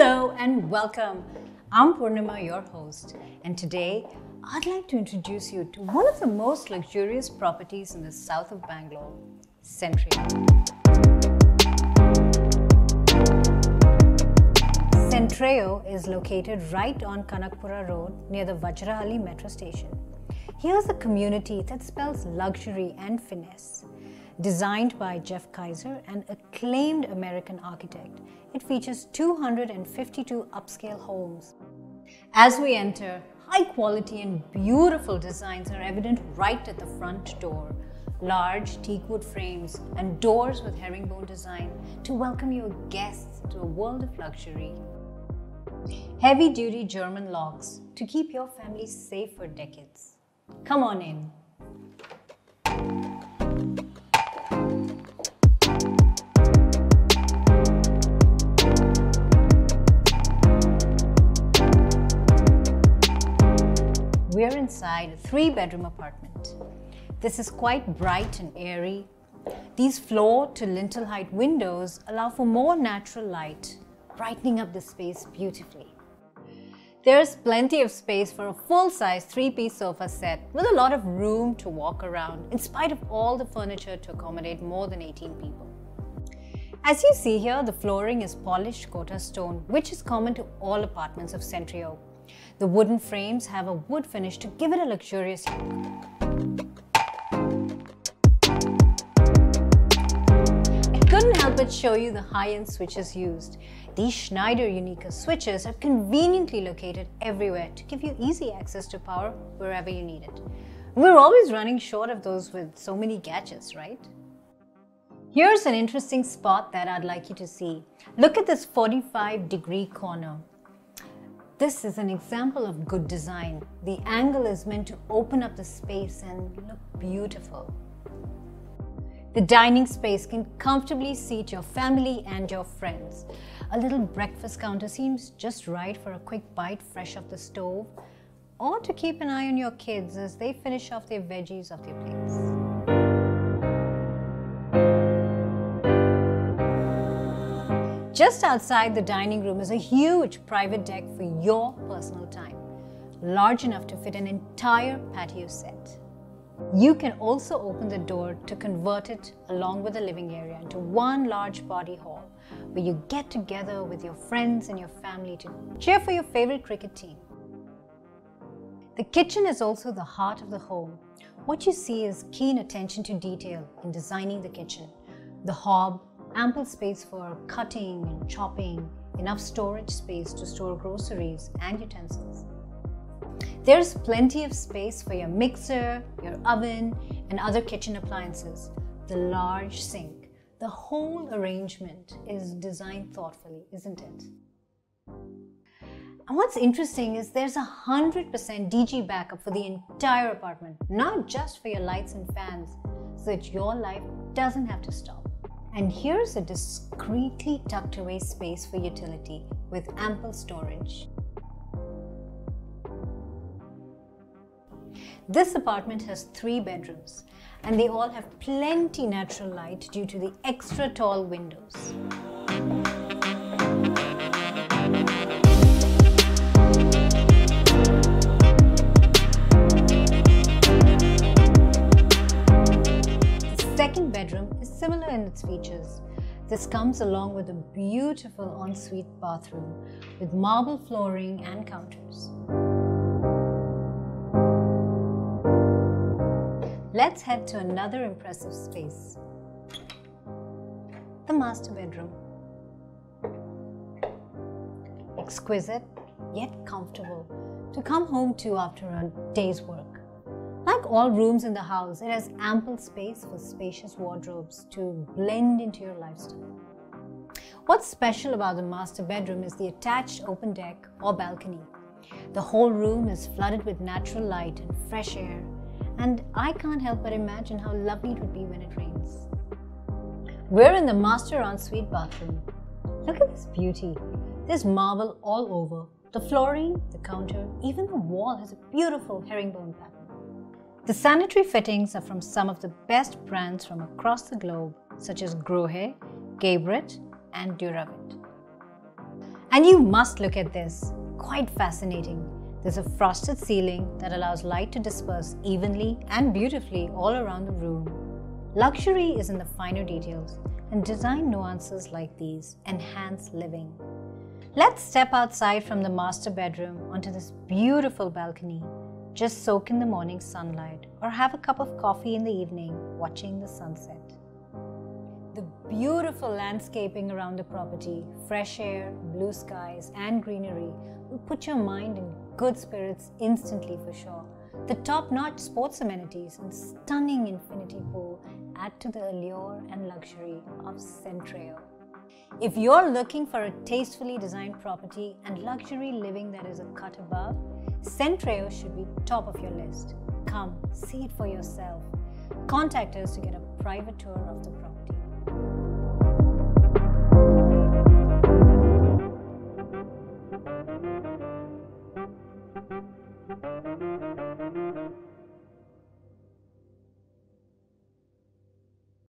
Hello and welcome. I'm Purnima, your host, and today I'd like to introduce you to one of the most luxurious properties in the south of Bangalore, Centreo. Centreo is located right on Kanakapura Road near the Vajrahalli metro station. Here's a community that spells luxury and finesse. Designed by Jeff Kaiser, an acclaimed American architect, it features 252 upscale homes. As we enter, high quality and beautiful designs are evident right at the front door. Large teakwood frames and doors with herringbone design to welcome your guests to a world of luxury. Heavy-duty German locks to keep your family safe for decades. Come on in. We're inside a 3-bedroom apartment. This is quite bright and airy. These floor to lintel height windows allow for more natural light, brightening up the space beautifully. There's plenty of space for a full-size 3-piece sofa set with a lot of room to walk around in spite of all the furniture to accommodate more than 18 people. As you see here, the flooring is polished Kota stone, which is common to all apartments of Centreo. The wooden frames have a wood finish to give it a luxurious look. I couldn't help but show you the high-end switches used. These Schneider Unica switches are conveniently located everywhere to give you easy access to power wherever you need it. We're always running short of those with so many gadgets, right? Here's an interesting spot that I'd like you to see. Look at this 45-degree corner. This is an example of good design. The angle is meant to open up the space and look beautiful. The dining space can comfortably seat your family and your friends. A little breakfast counter seems just right for a quick bite fresh off the stove, or to keep an eye on your kids as they finish off their veggies off their plates. Just outside the dining room is a huge private deck for your personal time, large enough to fit an entire patio set. You can also open the door to convert it along with the living area into one large party hall where you get together with your friends and your family to cheer for your favorite cricket team. The kitchen is also the heart of the home. What you see is keen attention to detail in designing the kitchen. The hob, ample space for cutting and chopping, enough storage space to store groceries and utensils. There's plenty of space for your mixer, your oven, and other kitchen appliances. The large sink. The whole arrangement is designed thoughtfully, isn't it? And what's interesting is there's 100% DG backup for the entire apartment, not just for your lights and fans, so that your life doesn't have to stop. And here's a discreetly tucked away space for utility with ample storage. This apartment has 3 bedrooms and they all have plenty natural light due to the extra tall windows. Second bedroom is similar in its features. This comes along with a beautiful ensuite bathroom with marble flooring and counters. Let's head to another impressive space, the master bedroom. Exquisite yet comfortable to come home to after a day's work. Like all rooms in the house, it has ample space for spacious wardrobes to blend into your lifestyle. What's special about the master bedroom is the attached open deck or balcony. The whole room is flooded with natural light and fresh air, and I can't help but imagine how lovely it would be when it rains. We're in the master ensuite bathroom. Look at this beauty. There's marble all over. The flooring, the counter, even the wall has a beautiful herringbone pattern. The sanitary fittings are from some of the best brands from across the globe, such as Grohe, Gabrit, and Duravit. And you must look at this. Quite fascinating. There's a frosted ceiling that allows light to disperse evenly and beautifully all around the room. Luxury is in the finer details, and design nuances like these enhance living. Let's step outside from the master bedroom onto this beautiful balcony. Just soak in the morning sunlight or have a cup of coffee in the evening watching the sunset. The beautiful landscaping around the property, fresh air, blue skies and greenery will put your mind in good spirits instantly for sure. The top-notch sports amenities and stunning infinity pool add to the allure and luxury of Centreo. If you're looking for a tastefully designed property and luxury living that is a cut above, Centreo should be top of your list. Come, see it for yourself. Contact us to get a private tour of the property.